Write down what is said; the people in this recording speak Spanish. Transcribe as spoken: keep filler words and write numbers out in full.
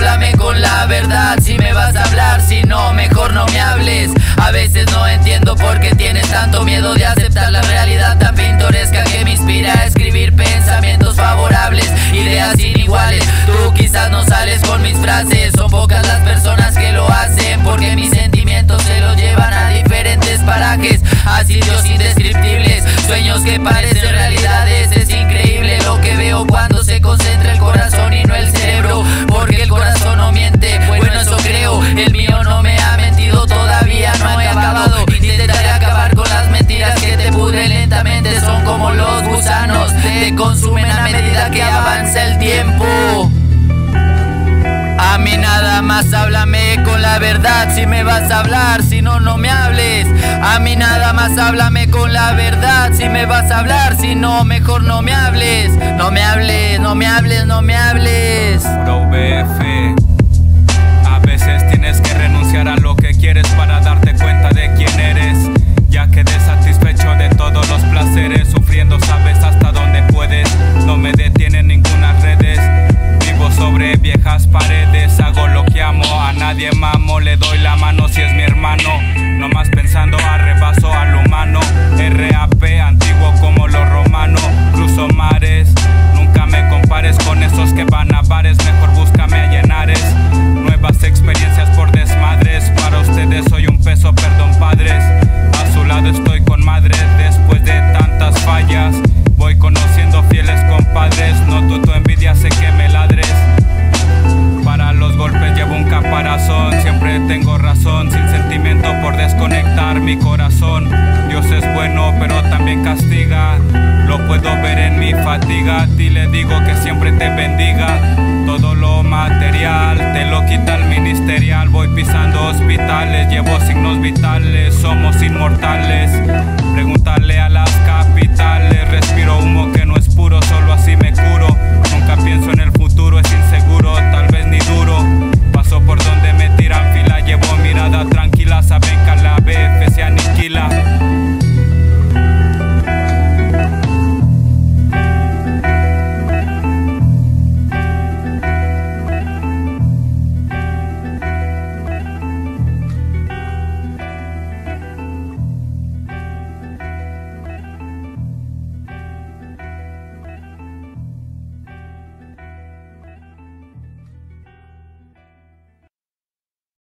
háblame con la verdad. Si me vas a hablar, si no, mejor no me hables. A veces no entiendo por qué tienes tanto miedo de aceptar la realidad tan pintoresca que me inspira a escribir pensamientos favorables, ideas iniguales. Tú quizás no sales con mis frases, son pocas las personas que lo hacen, porque mis sentimientos se los llevan a diferentes parajes, a sitios indescriptibles, sueños que parecen realidades. Es increíble lo que veo cuando se concentra el corazón y no el cerebro, porque el corazón no miente, bueno eso creo. El mío no me ha mentido, todavía no he acabado. Intentaré acabar con las mentiras que te pudren lentamente, son como los gusanos, te consumen a medida que avanza el tiempo. A mí nada más háblame con la verdad. Si me vas a hablar, si no, no me hables. A mí nada más háblame con la verdad. Si me vas a hablar, si no, mejor no me hables. No me hables, no me hables, no me hables. Bro B F, a veces tienes que renunciar a lo que quieres para darte cuenta de quién eres. Ya quedé satisfecho de todos los placeres, sufriendo sabes hasta dónde puedes. No me detienen ninguna redes, vivo sobre viejas paredes. Hago lo que amo, a nadie mamo, le doy la mano si es mi hermano. No más pensando arrebaso al humano. R A P antiguo como los romanos, cruzo mares. Nunca me compares con esos que van a bares, mejor búscame a Llenares. Nuevas experiencias por desmadres, para ustedes soy un peso, perdón padres. A su lado estoy con madres, después de tantas fallas voy conociendo fieles compadres. Noto tu envidia, sé que me ladres. Para los golpes llevo un caparazón, siempre tengo razón, sin sentimiento por desconectar mi corazón. Dios es bueno pero también castiga, lo puedo ver en mi fatiga. A ti le digo que siempre te bendiga. Todo lo material te lo quita el ministerial. Voy pisando hospitales, llevo signos vitales, somos inmortales. Pregunta